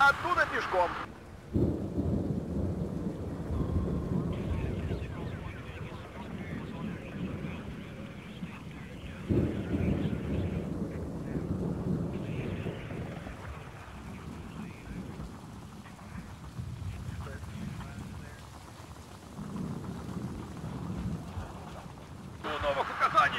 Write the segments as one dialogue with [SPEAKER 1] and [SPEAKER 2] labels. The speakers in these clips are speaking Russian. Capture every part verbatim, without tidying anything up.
[SPEAKER 1] Оттуда пешком.
[SPEAKER 2] Новых указаний!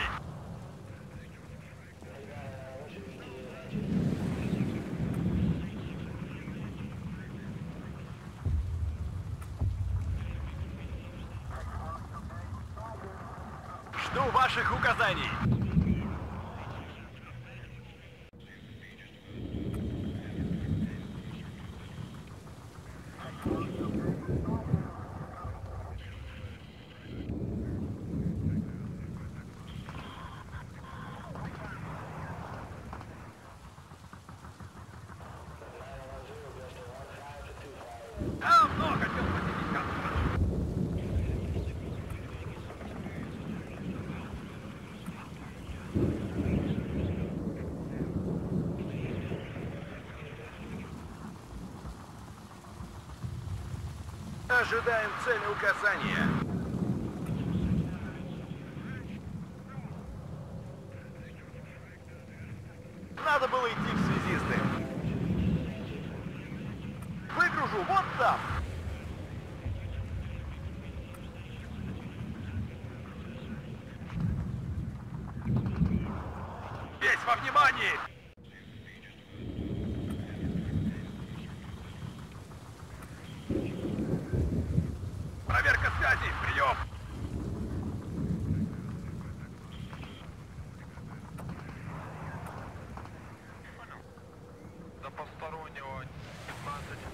[SPEAKER 1] Жду ваших указаний.
[SPEAKER 2] Там много телосификаторов.
[SPEAKER 1] Ожидаем цели указания. Надо было идти в связисты. Выгружу вот там.
[SPEAKER 2] Весь во внимании! Проверка связи, прием! До постороннего пятнадцать.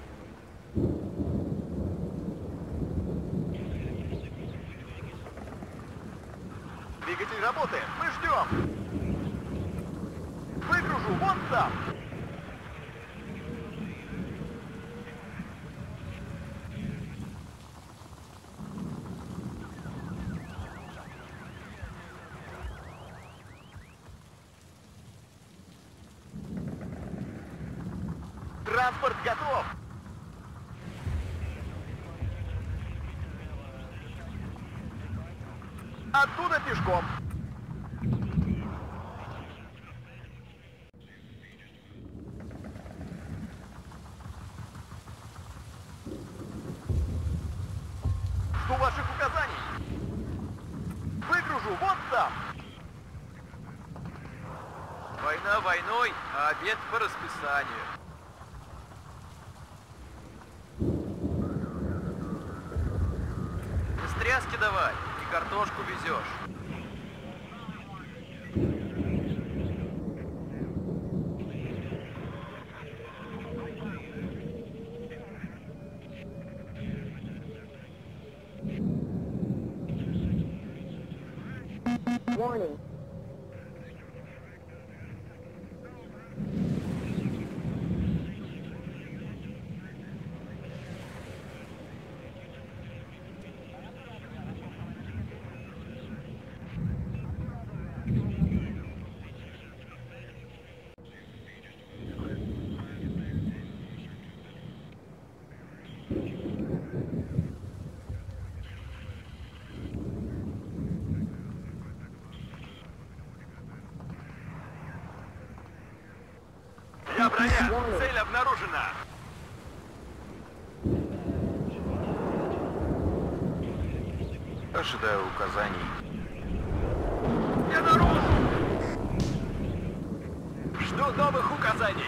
[SPEAKER 1] Двигатель работает. Мы ждем. Выгружу вот там. Транспорт готов. Оттуда пешком. Жду ваших указаний. Выгружу вот там.
[SPEAKER 3] Война войной, а обед по расписанию. Ты стряски давай, и картошку везешь.
[SPEAKER 4] Warning.
[SPEAKER 1] Я броня. Цель обнаружена.
[SPEAKER 3] Ожидаю указаний.
[SPEAKER 2] Я наружу!
[SPEAKER 1] Жду новых указаний.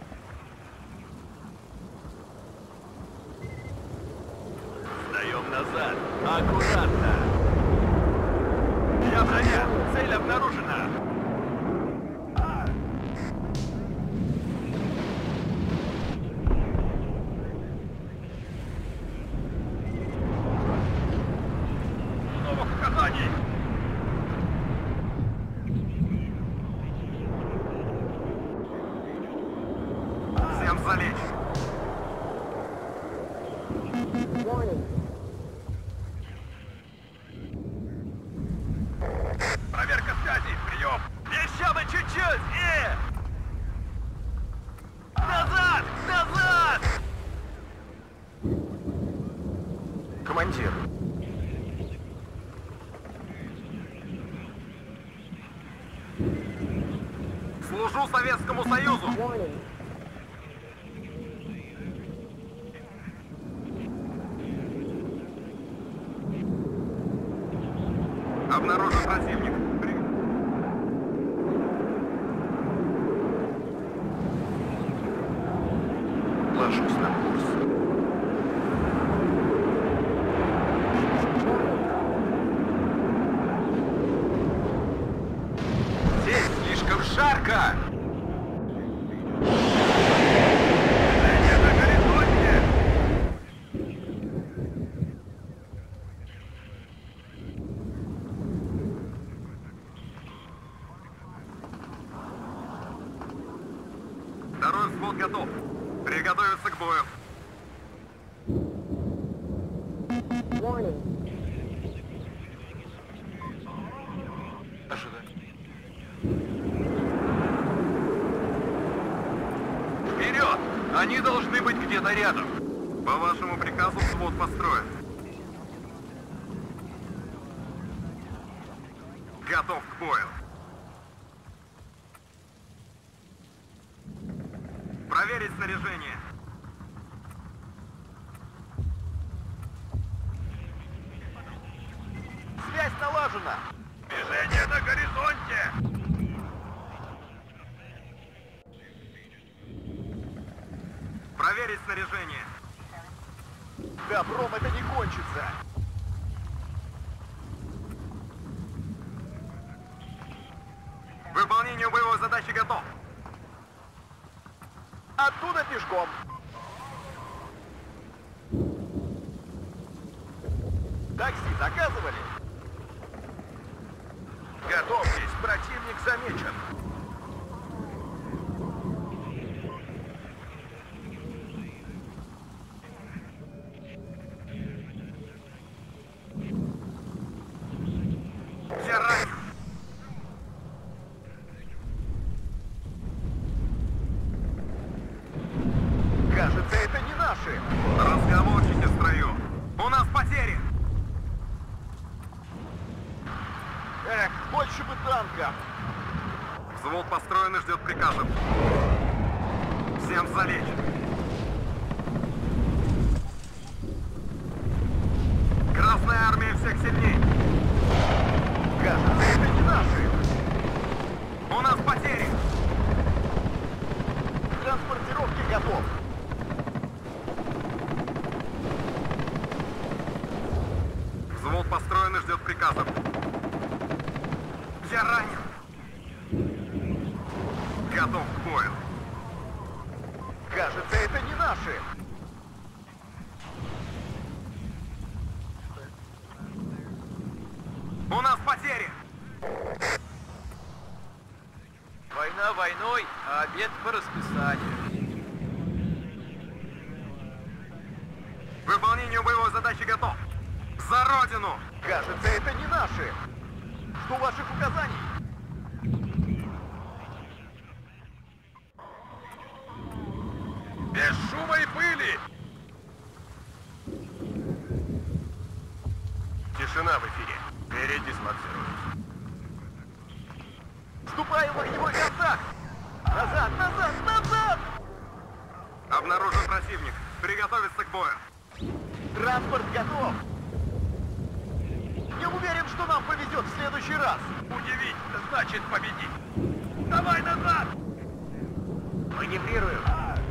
[SPEAKER 1] Сдаем назад. Аккуратно. Я броня. Цель обнаружена.
[SPEAKER 2] Новых указаний!
[SPEAKER 1] Всем залечь.
[SPEAKER 4] Warning.
[SPEAKER 2] Проверка связи, прием!
[SPEAKER 1] Еще бы чуть-чуть. И... Назад! Назад! Служу Советскому Союзу!
[SPEAKER 4] Warning.
[SPEAKER 1] Обнаружен противник. При- Ложусь на курс. Здесь слишком жарко!
[SPEAKER 2] Движение на горизонте!
[SPEAKER 1] Второй взвод готов. Приготовиться к бою.
[SPEAKER 4] Warning.
[SPEAKER 1] Ожидать. Вперед! Они должны быть где-то рядом. По вашему приказу взвод построен. Готов к бою. Проверить снаряжение.
[SPEAKER 3] Связь налажена!
[SPEAKER 2] Движение на горизонте!
[SPEAKER 1] Проверить снаряжение.
[SPEAKER 3] Добром это не кончится!
[SPEAKER 1] Выполнению боевой задачи готов.
[SPEAKER 3] Оттуда пешком! Такси заказывали? Готовьтесь, противник замечен.
[SPEAKER 1] Я ранен.
[SPEAKER 3] Кажется, это не наши.
[SPEAKER 1] Разговорчики в строю. У нас потери.
[SPEAKER 3] Эх, больше бы танка.
[SPEAKER 1] Взвод построен и ждет приказов. Всем залечь. Красная армия всех сильней.
[SPEAKER 3] Кажется, это не наши.
[SPEAKER 1] У нас потери.
[SPEAKER 3] Транспортировки готов.
[SPEAKER 1] Взвод построен и ждет приказов. Я ранен. Готов к бою.
[SPEAKER 3] Кажется, это не наши.
[SPEAKER 1] У нас потери.
[SPEAKER 3] Война войной, а обед по расписанию.
[SPEAKER 1] Выполнению боевой задачи готов. За родину!
[SPEAKER 3] Кажется, это не наши. Жду ваших указаний.
[SPEAKER 2] Без шума и пыли!
[SPEAKER 1] Тишина в эфире. Передислоцируюсь.
[SPEAKER 3] Вступаю в огневой контакт. Назад, назад, назад!
[SPEAKER 1] Обнаружен противник. Приготовиться к бою.
[SPEAKER 3] Транспорт готов. Не уверен, что нам повезет в следующий раз.
[SPEAKER 2] Удивить значит победить! Давай назад!
[SPEAKER 3] Маневрирую.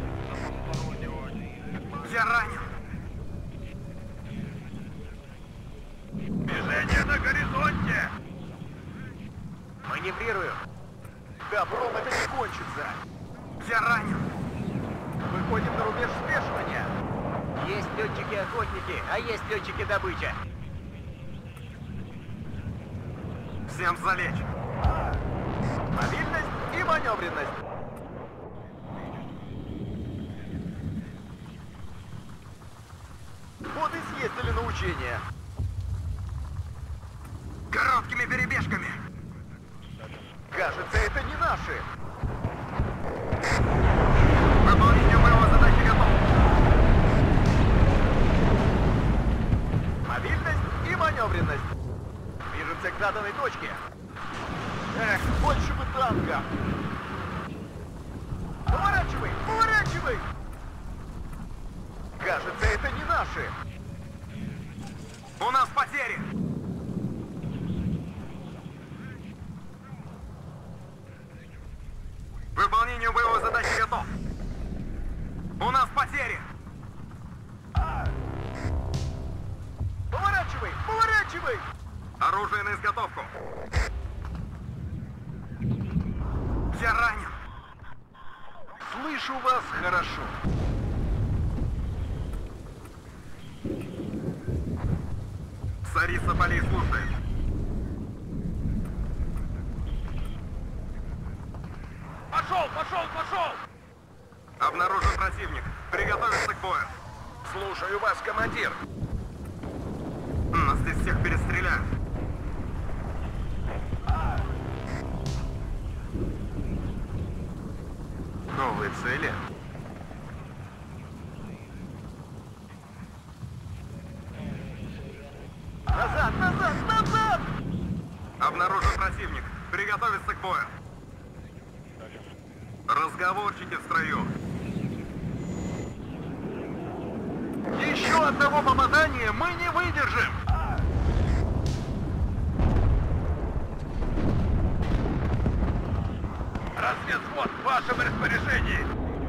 [SPEAKER 1] Я ранен.
[SPEAKER 2] Движение на горизонте!
[SPEAKER 3] Маневрирую. Добром это не кончится.
[SPEAKER 1] Я ранен.
[SPEAKER 3] Выходим на рубеж спешивания.
[SPEAKER 5] Есть летчики-охотники, а есть летчики-добыча.
[SPEAKER 1] Всем залечь.
[SPEAKER 3] Мобильность и маневренность. Вот и съездили на учения.
[SPEAKER 1] Короткими перебежками.
[SPEAKER 3] Кажется, это не наши.
[SPEAKER 1] Выполнение боевой задачи готов.
[SPEAKER 3] Мобильность и маневренность. Движемся к заданной точке. Эх, больше бы танка.
[SPEAKER 5] наши!
[SPEAKER 1] У нас потери! К выполнению боевой задачи готов! У нас потери!
[SPEAKER 5] Поворачивай! Поворачивай!
[SPEAKER 1] Оружие на изготовку! Я ранен!
[SPEAKER 2] Слышу вас хорошо.
[SPEAKER 1] Царица полей слушает.
[SPEAKER 2] Пошел, пошел, пошел!
[SPEAKER 1] Обнаружен противник. Приготовиться к бою.
[SPEAKER 2] Слушаю вас, командир.
[SPEAKER 1] Нас здесь всех перестреляют. Новые цели.
[SPEAKER 5] Назад, назад, назад!
[SPEAKER 1] Обнаружен противник. Приготовиться к бою. Разговорчики в строю.
[SPEAKER 2] Еще одного попадания мы не выдержим. Разведвзвод в вашем распоряжении.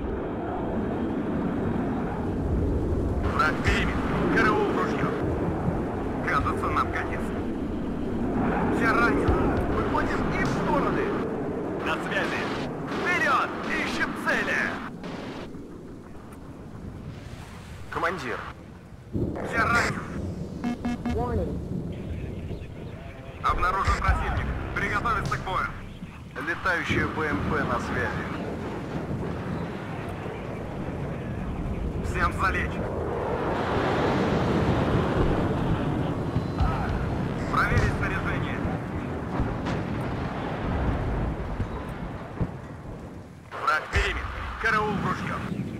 [SPEAKER 1] Враг перемет. Караул в ружье. Кажется, нам конец. Я ранен.
[SPEAKER 5] Выходим и в стороны!
[SPEAKER 2] На связи. Вперед! Ищем цели.
[SPEAKER 5] Командир!
[SPEAKER 1] Я ранен.
[SPEAKER 4] Warning.
[SPEAKER 1] Обнаружен противник. Приготовиться к бою.
[SPEAKER 2] Летающая БМП на связи.
[SPEAKER 1] Всем залечь. Проверить снаряжение. Враг перемет. Караул в ружье.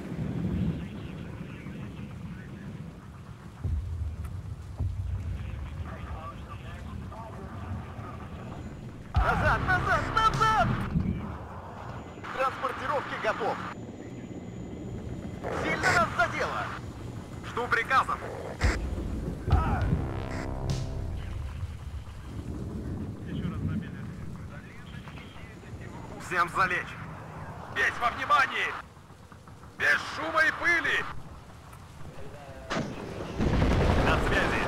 [SPEAKER 5] Назад, назад, назад! Транспортировки готов! Сильно нас задело!
[SPEAKER 1] Жду приказов. Всем залечь.
[SPEAKER 2] Весь во внимании. Без шума и пыли.
[SPEAKER 1] На связи.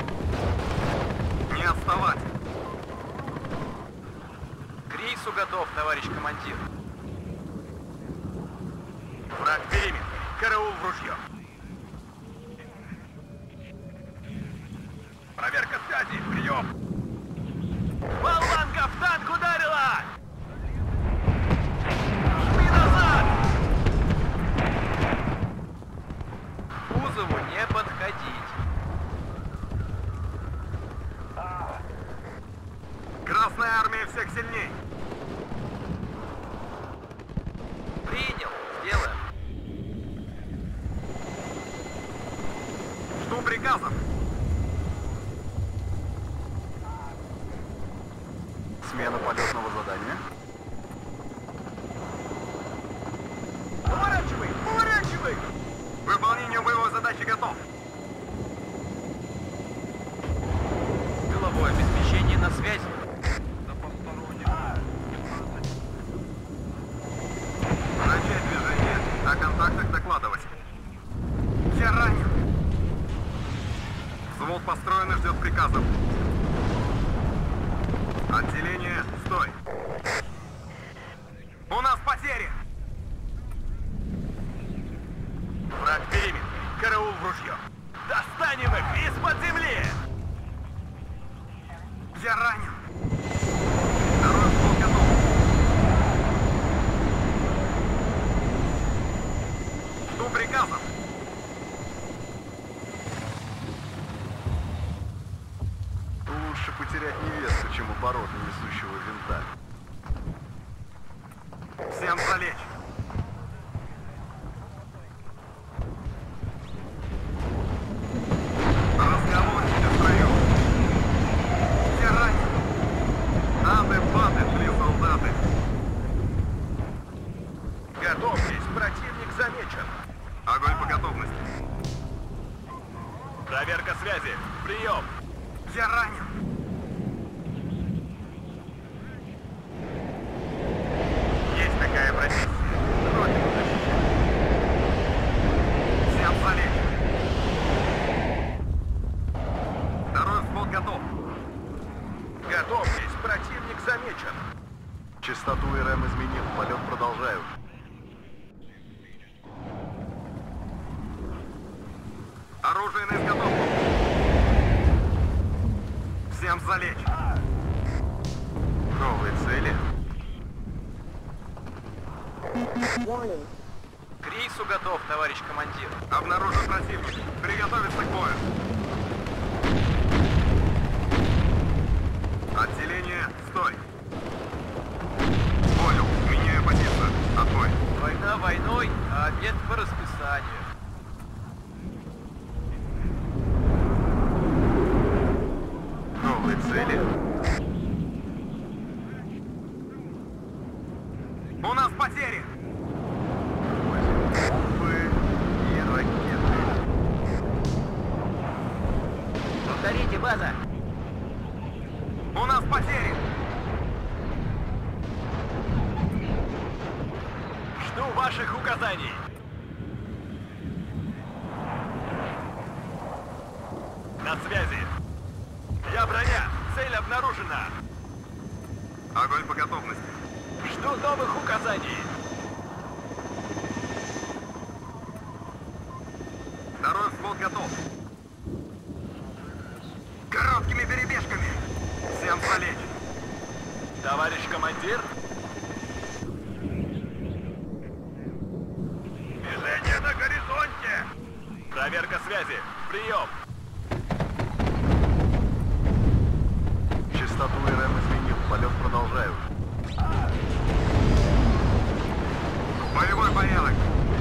[SPEAKER 1] Не отставать.
[SPEAKER 3] К рейсу готов, товарищ командир.
[SPEAKER 1] Враг перемет. Караул в ружье.
[SPEAKER 2] Проверка связи. Прием.
[SPEAKER 5] Болванка в танк ударила! Жми назад!
[SPEAKER 3] К кузову не подходить.
[SPEAKER 1] Красная армия всех сильней.
[SPEAKER 3] Принял. Сделаем.
[SPEAKER 1] Жду приказов.
[SPEAKER 2] Смена полетного задания.
[SPEAKER 5] Поворачивай! Поворачивай!
[SPEAKER 1] К выполнению боевой задачи готов.
[SPEAKER 3] Тыловое обеспечение на связи.
[SPEAKER 1] Начать движение. О контактах докладывать. Я ранен. Взвод построен и ждет приказов. Отделение, стой.
[SPEAKER 2] замечен.
[SPEAKER 1] Частоту РМ изменил. Полет продолжаю. Оружие на изготовку. Всем залечь. Новые цели.
[SPEAKER 4] Warning.
[SPEAKER 3] К рейсу готов, товарищ командир.
[SPEAKER 1] Обнаружен противник. Приготовиться к бою. Отделение, стой. Понял, меняю позицию. Отбой.
[SPEAKER 3] Война войной, а обед по расписанию.
[SPEAKER 1] Новые цели. У нас потери. Бомбы и ракеты.
[SPEAKER 5] Повторите, база.
[SPEAKER 1] У нас потери.
[SPEAKER 2] Жду ваших указаний. На связи. Я броня. Цель обнаружена.
[SPEAKER 1] Огонь по готовности.
[SPEAKER 2] Жду новых указаний.
[SPEAKER 1] Второй взвод готов. Короткими перебежками. Всем залечь.
[SPEAKER 2] Товарищ командир. Движение на горизонте. Проверка связи. Прием.
[SPEAKER 1] Частоту РМ изменил. Полет продолжаю. Боевой порядок.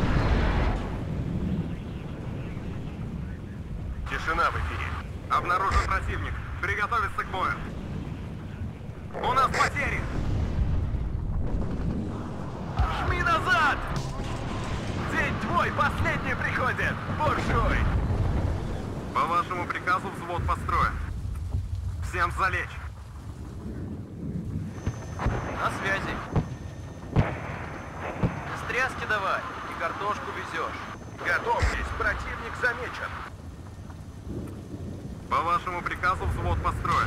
[SPEAKER 1] Тишина в эфире. Обнаружен противник. Приготовиться к бою. У нас потери.
[SPEAKER 2] Жми назад. День твой последний приходит. Буржуй.
[SPEAKER 1] По вашему приказу взвод построен. Всем залечь.
[SPEAKER 3] На связи. Стряски давай, и картошку везешь.
[SPEAKER 2] Готовьтесь, противник замечен.
[SPEAKER 1] По вашему приказу взвод построен.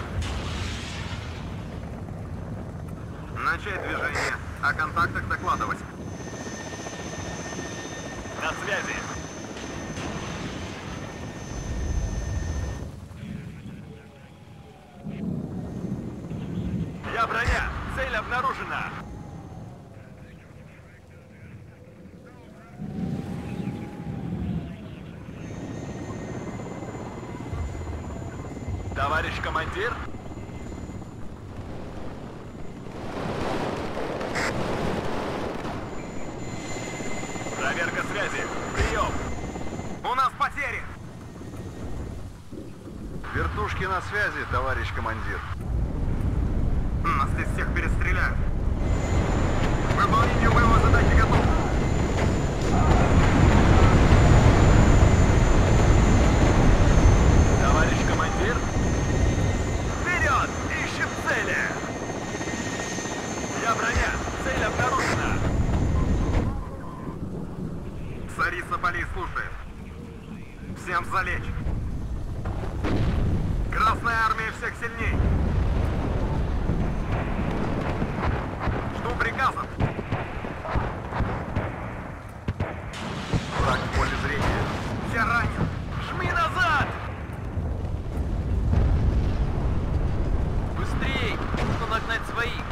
[SPEAKER 1] Начать движение. О контактах докладывать.
[SPEAKER 2] На связи. Я броня. Цель обнаружена. Товарищ командир. Проверка связи. Прием.
[SPEAKER 1] У нас потери. Вертушки на связи, товарищ командир. Нас здесь всех перестреляют. Выполнение боевой задачи готово.
[SPEAKER 2] Товарищ командир. Вперед! Ищем цели! Я броня. Цель обнаружена.
[SPEAKER 1] Царица полей слушает. Всем залечь. Красная армия всех сильней. Жду приказов. Враг в поле зрения. Все ранен.
[SPEAKER 2] Жми назад!
[SPEAKER 3] Быстрей! Нужно нагнать своих.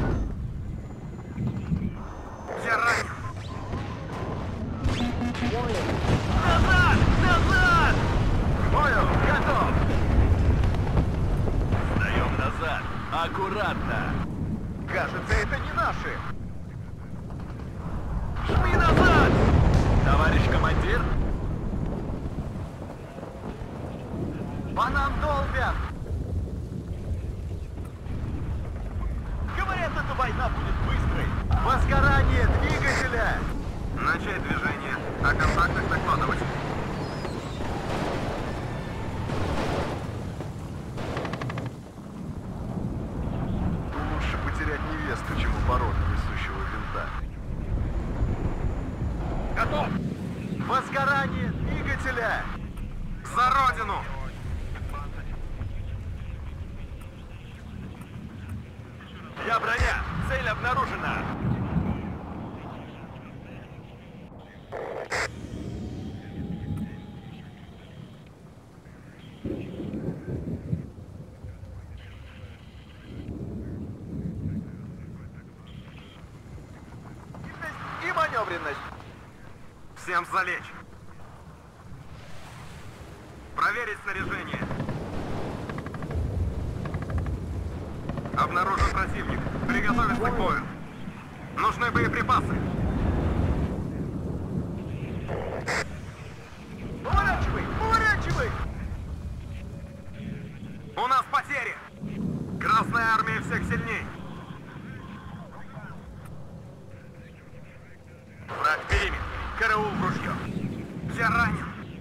[SPEAKER 1] Все ранен.
[SPEAKER 4] Warning.
[SPEAKER 2] Назад! Назад! Понял, готов! Сдаем назад. Аккуратно. Кажется, это не наши. Жми назад! Товарищ командир? По нам долбят! Говорят, эта война будет быстрой. Возгорание двигателя!
[SPEAKER 1] Начать движение. О контактах докладывать. Лучше потерять невесту, чем оборот несущего винта.
[SPEAKER 2] Готов!
[SPEAKER 1] Возгорание двигателя! За родину!
[SPEAKER 2] Я броня! Цель обнаружена!
[SPEAKER 3] И маневренность.
[SPEAKER 1] Всем залечь. Проверить снаряжение. Обнаружен противник. Приготовиться к бою. Нужны боеприпасы.
[SPEAKER 3] Поворачивай! Поворачивай!
[SPEAKER 1] У нас потери. Красная армия всех сильней.
[SPEAKER 2] Враг в периметре. Караул в ружье.
[SPEAKER 1] Я ранен.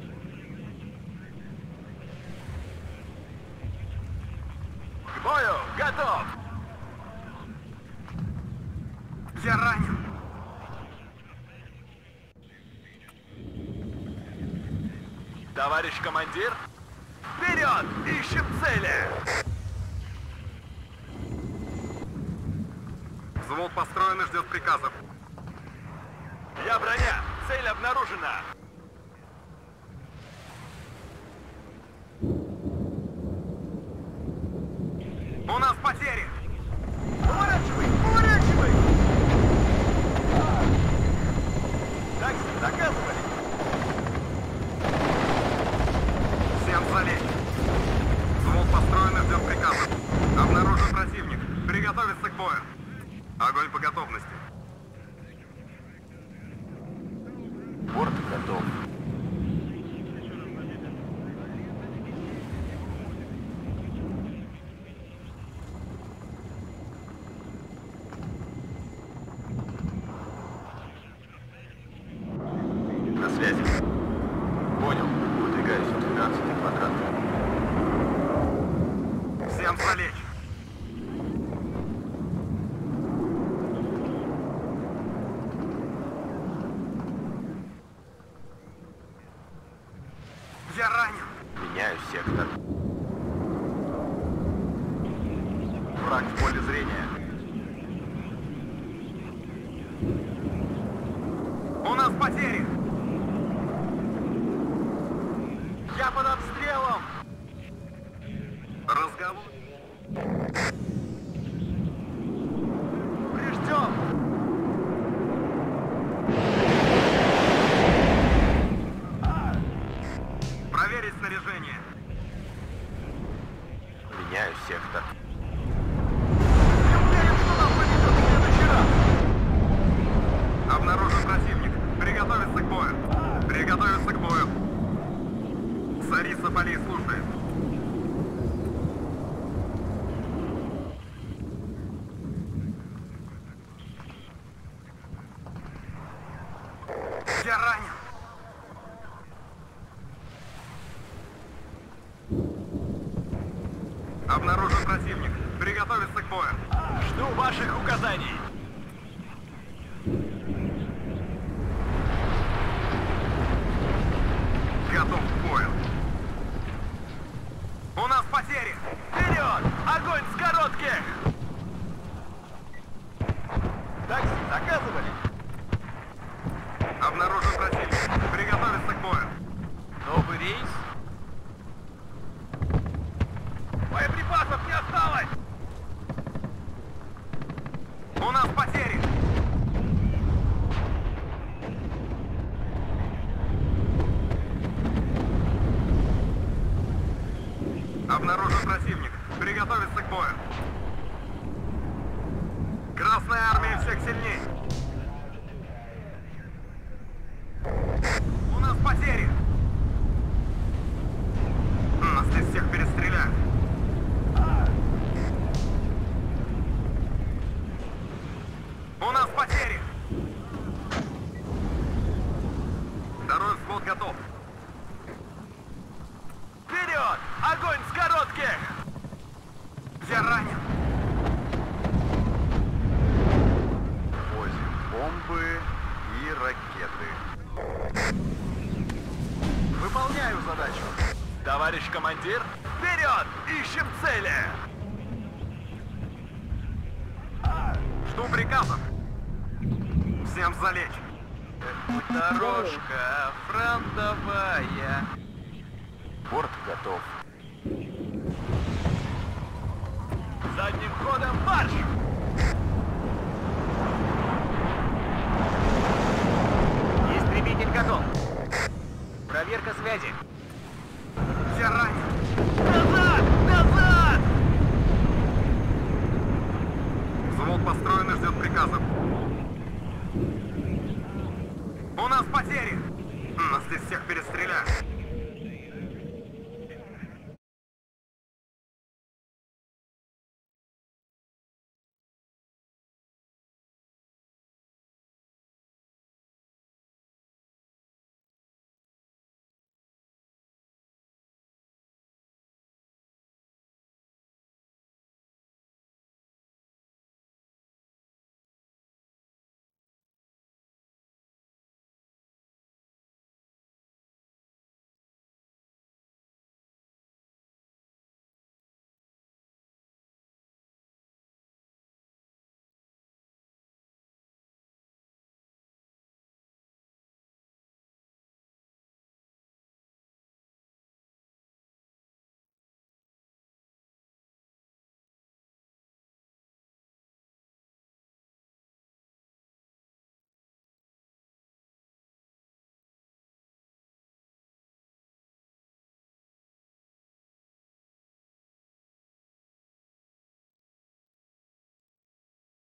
[SPEAKER 2] К бою! Готов!
[SPEAKER 1] Я ранен.
[SPEAKER 2] Товарищ командир! Вперед! Ищем цели!
[SPEAKER 1] Взвод построен и ждет приказов.
[SPEAKER 2] Я броня! Цель обнаружена!
[SPEAKER 1] У нас потери.
[SPEAKER 3] Поворачивай! Поворачивай!
[SPEAKER 2] Так, заказывали!
[SPEAKER 1] Всем залечь. Взвод построен и ждет приказов. Обнаружен противник. Приготовиться к бою. Огонь по готовности.
[SPEAKER 3] Борт готов.
[SPEAKER 2] На связи. Понял. Выдвигаюсь в двенадцатый квадрат.
[SPEAKER 1] Всем залечь. Я ранен.
[SPEAKER 2] Меняю сектор. Враг в поле зрения.
[SPEAKER 1] У нас потери.
[SPEAKER 3] Я под обстрелом!
[SPEAKER 1] Разговор.
[SPEAKER 3] Приждем!
[SPEAKER 1] Проверить снаряжение.
[SPEAKER 2] Меняю сектор.
[SPEAKER 3] Не уверен, что нам повезет в следующий раз!
[SPEAKER 1] Обнаружен противник. Приготовиться к бою. Приготовиться к бою. Царица полей слушает. Я ранен. Обнаружен противник. Приготовиться к бою.
[SPEAKER 2] Жду ваших указаний.
[SPEAKER 1] Готов к бою. У нас потери.
[SPEAKER 2] Вперед! Огонь с коротких! Такси заказывали?
[SPEAKER 1] Обнаружен противник. Приготовиться к бою.
[SPEAKER 2] Новый рейс? Боеприпасов не осталось!
[SPEAKER 1] У нас потери. Обнаружен противник. Приготовиться к бою. Красная армия всех сильней. У нас потери. Нас здесь всех перестреляют. У нас потери. Второй взвод готов.
[SPEAKER 2] Вперед! Огонь с коротких!
[SPEAKER 1] Я ранен.
[SPEAKER 2] Возим бомбы и ракеты. Выполняю задачу. Товарищ командир, вперед! Ищем цели!
[SPEAKER 1] Жду приказов. Всем залечь.
[SPEAKER 3] Дорожка фронтовая.
[SPEAKER 2] Борт готов.
[SPEAKER 3] Задним ходом марш!
[SPEAKER 5] Истребитель готов. Проверка связи.
[SPEAKER 1] Все ранены.
[SPEAKER 3] Назад! Назад!
[SPEAKER 1] Взвод построен и ждет приказов. У нас потери. Нас здесь всех перестреляют.